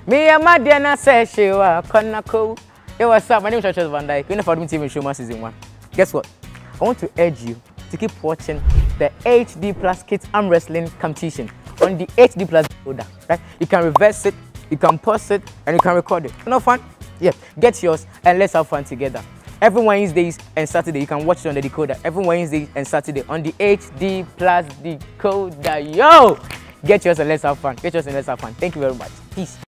Me and my Diana says she was Konako. Hey, what's up? My name is Charles Van Dyke. We're in the TV show season 1. Guess what? I want to urge you to keep watching the HD Plus Kids Armwrestling Competition on the HD Plus decoder. Right? You can reverse it, you can pause it, and you can record it. No fun? Yeah. Get yours and let's have fun together. Every Wednesdays and Saturday, you can watch it on the decoder. Every Wednesday and Saturday on the HD Plus decoder. Yo! Get yours and let's have fun. Get yours and let's have fun. Thank you very much. Peace.